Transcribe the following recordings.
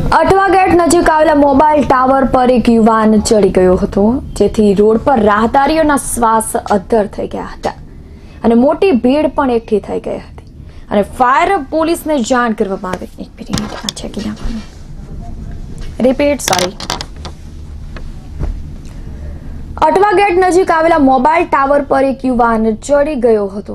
Athwa gate નજીક આવેલા mobile tower પર એક યુવાન ચડી ગયો હતો, જેથી રોડ પર રાહદારીઓના શ્વાસ અદ્ધર થઈ ગયા હતા અને મોટી ભીડ પણ એકઠી થઈ ગઈ હતી અને ફાયર પોલીસને જાણ કરવામાં આવી. એક મિનિટ આ ચેકિંગ આપવાનું. Repeat sorry. અઠવા ગેટ નજીક આવેલા મોબાઈલ ટાવર પર એક યુવાન ચડી ગયો હતો.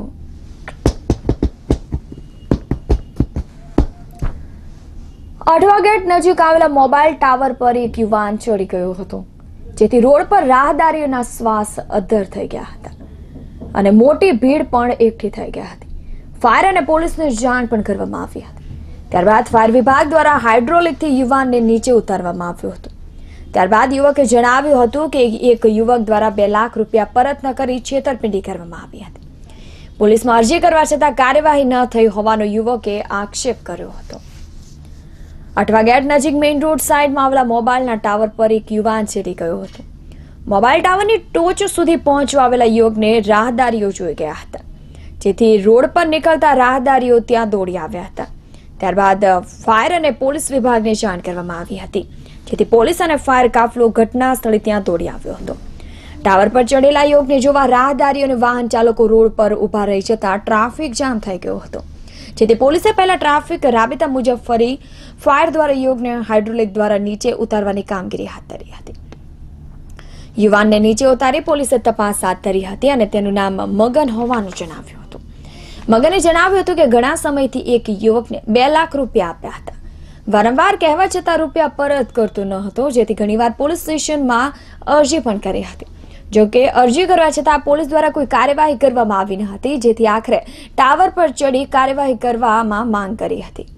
અઠવા ગેટ નજીક આવેલા મોબાઈલ ટાવર પર એક યુવાન ચડી ગયો હતો, જેથી રોડ પર રાહદારીઓના શ્વાસ અદ્ધર થઈ ગયા હતા અને મોટી ભીડ પણ એકઠી થઈ ગઈ હતી. ફાયર અને પોલીસને જાણ પણ કરવામાં આવી હતી. ત્યારબાદ ફાયર વિભાગ દ્વારા હાઇડ્રોલિકથી યુવાનને નીચે ઉતારવામાં આવ્યો હતો. ત્યારબાદ યુવકે જણાવ્યું હતું કે એક યુવક દ્વારા 2 લાખ રૂપિયા પરત ન કરી છેતરપિંડી કરવામાં આવી હતી. પોલીસમાં અરજી કરવા છતાં કાર્યવાહી ન થઈ હોવાનો યુવકે આક્ષેપ કર્યો હતો. અઠવા ગેટ નજીક મેઇન રોડ સાઈડમાં આવેલા મોબાઈલના ટાવર પર એક યુવાન ચડી ગયો હતો. મોબાઈલ ટાવરની ટોચ સુધી પહોંચવા આવેલા યુવકને રાહદારીઓ જોઈ ગયા હતા, જેથી રોડ પર નીકળતા રાહદારીઓ ત્યાં દોડી આવ્યા હતા. ત્યારબાદ ફાયર અને પોલીસ વિભાગને જાણ કરવામાં આવી હતી, જેથી પોલીસ અને ફાયર કાફલો ઘટના સ્થળે ત્યાં દોડી આવ્યો હતો. ટાવર પર ચડેલા યુવકને જોવા રાહદારીઓ અને વાહન ચાલકો રોડ પર ઊભા રહી જતા ટ્રાફિક જામ થઈ ગયો હતો, જેથી પોલીસે પહેલા ટ્રાફિક રાબેતા મુજબ ફરી ફાયર દ્વારા યુવકને હાઇડ્રોલિક દ્વારા નીચે ઉતારવાની કામગીરી હાથ ધરી હતી. યુવાનને નીચે ઉતારી પોલીસે તપાસ હાથ ધરી હતી અને તેનું નામ મગન હોવાનું જણાવ્યું હતું. મગને જણાવ્યું હતું કે ઘણા સમયથી એક યુવકને 2 લાખ રૂપિયા આપ્યા હતા. વારંવાર કહેવા છતાં રૂપિયા પરત કરતો ન હતો, જેથી ઘણીવાર પોલીસ સ્ટેશનમાં અરજી પણ કરી હતી. જોકે અરજી કરવા છતાં પોલીસ દ્વારા કોઈ કાર્યવાહી કરવામાં આવી ન હતી, જેથી આખરે ટાવર પર ચડી કાર્યવાહી કરવામાં માંગ કરી હતી.